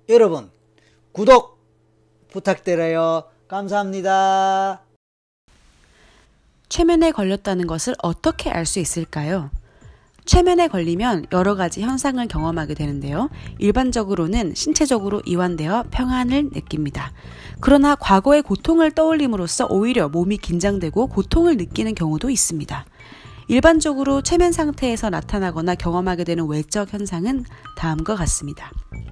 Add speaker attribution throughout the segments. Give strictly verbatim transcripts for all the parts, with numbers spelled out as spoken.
Speaker 1: 여러분 구독 부탁드려요. 감사합니다.
Speaker 2: 최면에 걸렸다는 것을 어떻게 알 수 있을까요? 최면에 걸리면 여러 가지 현상을 경험하게 되는데요. 일반적으로는 신체적으로 이완되어 평안을 느낍니다. 그러나 과거의 고통을 떠올림으로써 오히려 몸이 긴장되고 고통을 느끼는 경우도 있습니다. 일반적으로 최면 상태에서 나타나거나 경험하게 되는 외적 현상은 다음과 같습니다.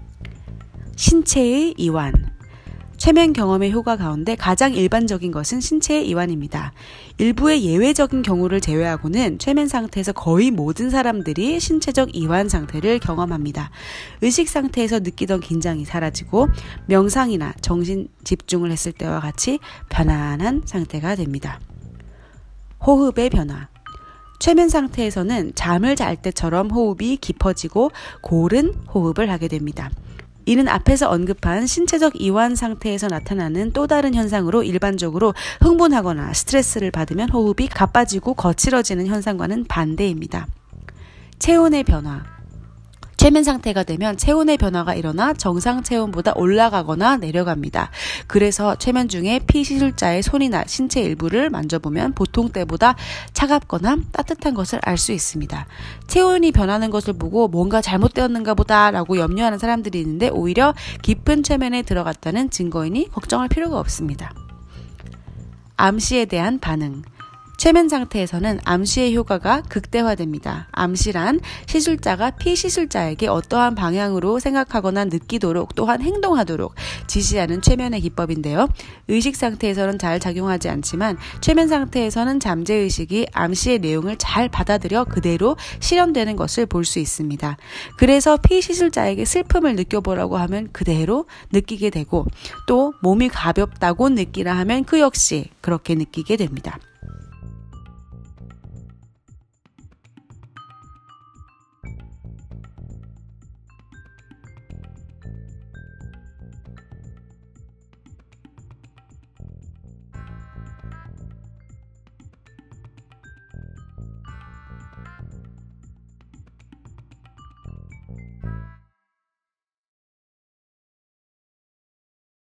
Speaker 2: 신체의 이완. 최면 경험의 효과 가운데 가장 일반적인 것은 신체의 이완입니다. 일부의 예외적인 경우를 제외하고는 최면 상태에서 거의 모든 사람들이 신체적 이완 상태를 경험합니다. 의식 상태에서 느끼던 긴장이 사라지고 명상이나 정신 집중을 했을 때와 같이 편안한 상태가 됩니다. 호흡의 변화. 최면 상태에서는 잠을 잘 때처럼 호흡이 깊어지고 고른 호흡을 하게 됩니다. 이는 앞에서 언급한 신체적 이완 상태에서 나타나는 또 다른 현상으로 일반적으로 흥분하거나 스트레스를 받으면 호흡이 가빠지고 거칠어지는 현상과는 반대입니다. 체온의 변화. 최면 상태가 되면 체온의 변화가 일어나 정상 체온보다 올라가거나 내려갑니다. 그래서 최면 중에 피시술자의 손이나 신체 일부를 만져보면 보통 때보다 차갑거나 따뜻한 것을 알 수 있습니다. 체온이 변하는 것을 보고 뭔가 잘못되었는가 보다 라고 염려하는 사람들이 있는데 오히려 깊은 최면에 들어갔다는 증거이니 걱정할 필요가 없습니다. 암시에 대한 반응. 최면 상태에서는 암시의 효과가 극대화됩니다. 암시란 시술자가 피시술자에게 어떠한 방향으로 생각하거나 느끼도록 또한 행동하도록 지시하는 최면의 기법인데요. 의식 상태에서는 잘 작용하지 않지만 최면 상태에서는 잠재의식이 암시의 내용을 잘 받아들여 그대로 실현되는 것을 볼 수 있습니다. 그래서 피시술자에게 슬픔을 느껴보라고 하면 그대로 느끼게 되고 또 몸이 가볍다고 느끼라 하면 그 역시 그렇게 느끼게 됩니다.